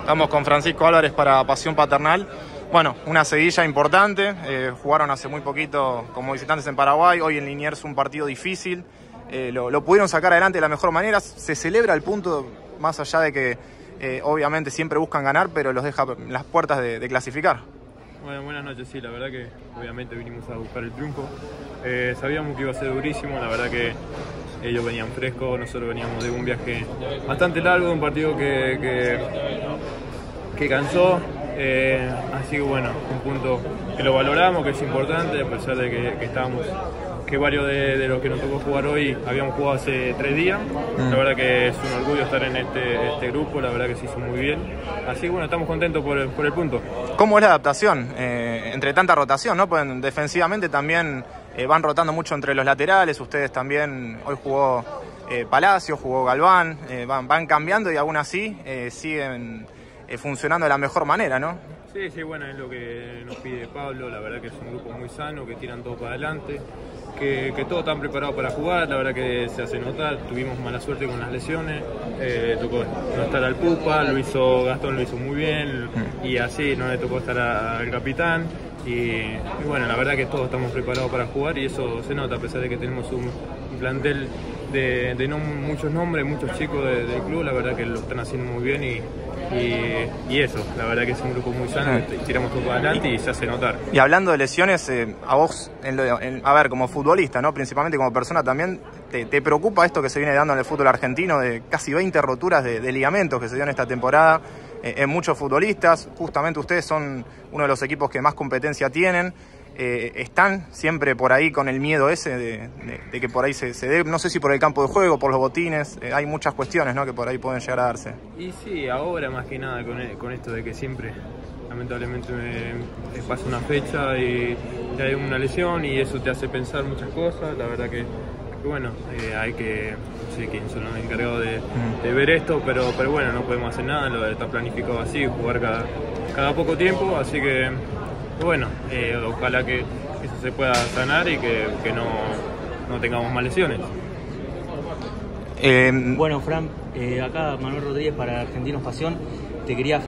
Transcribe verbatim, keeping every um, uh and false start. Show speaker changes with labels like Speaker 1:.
Speaker 1: Estamos con Francisco Álvarez para Pasión Paternal. Bueno, una seguilla importante. Eh, jugaron hace muy poquito como visitantes en Paraguay. Hoy en Liniers un partido difícil. Eh, lo, lo pudieron sacar adelante de la mejor manera. Se celebra el punto, más allá de que eh, obviamente siempre buscan ganar, pero los deja en las puertas de, de clasificar.
Speaker 2: Bueno, buenas noches, sí, la verdad que obviamente vinimos a buscar el triunfo. Eh, sabíamos que iba a ser durísimo, la verdad que ellos venían frescos, nosotros veníamos de un viaje bastante largo, un partido que, que, que cansó, eh, así que bueno, un punto que lo valoramos, que es importante, a pesar de que, que estábamos, que varios de, de los que nos tocó jugar hoy habíamos jugado hace tres días. La verdad que es un orgullo estar en este, este grupo, la verdad que se hizo muy bien. Así que bueno, estamos contentos por el, por el punto.
Speaker 1: ¿Cómo es la adaptación eh, entre tanta rotación, ¿no? Pues defensivamente también eh, van rotando mucho entre los laterales, ustedes también, hoy jugó eh, Palacio, jugó Galván, eh, van, van cambiando y aún así eh, siguen eh, funcionando de la mejor manera, ¿no?
Speaker 2: Sí, sí, bueno, es lo que nos pide Pablo, la verdad que es un grupo muy sano, que tiran todo para adelante, que, que todos están preparados para jugar, la verdad que se hace notar, tuvimos mala suerte con las lesiones, eh, tocó no estar al Pupa, lo hizo Gastón, lo hizo muy bien, y así no le tocó estar a, al capitán, y, y bueno, la verdad que todos estamos preparados para jugar y eso se nota, a pesar de que tenemos un, un plantel de, de no muchos nombres, muchos chicos de, del club, la verdad que lo están haciendo muy bien y Y, y eso, la verdad que es un grupo muy sano, tiramos todo para adelante y se hace notar.
Speaker 1: Y hablando de lesiones, eh, a vos, en lo, en, a ver, como futbolista, ¿no? Principalmente como persona también, ¿te, te preocupa esto que se viene dando en el fútbol argentino de casi veinte roturas de, de ligamentos que se dio en esta temporada eh, en muchos futbolistas? Justamente ustedes son uno de los equipos que más competencia tienen. Eh, están siempre por ahí con el miedo ese de, de, de que por ahí se, se dé, no sé si por el campo de juego, por los botines, eh, hay muchas cuestiones, ¿no?, que por ahí pueden llegar a darse.
Speaker 2: Y sí, ahora más que nada con, con esto de que siempre lamentablemente me, me pasa una fecha y ya hay una lesión y eso te hace pensar muchas cosas, la verdad que, que bueno, eh, hay que, no sé quién son los encargados de, de ver esto, pero, pero bueno, no podemos hacer nada, lo está planificado así, jugar cada, cada poco tiempo, así que bueno, eh, ojalá que eso se pueda sanar y que, que no, no tengamos más lesiones.
Speaker 3: Eh, bueno, Fran, eh, acá Manuel Rodríguez para Argentinos Pasión. Te quería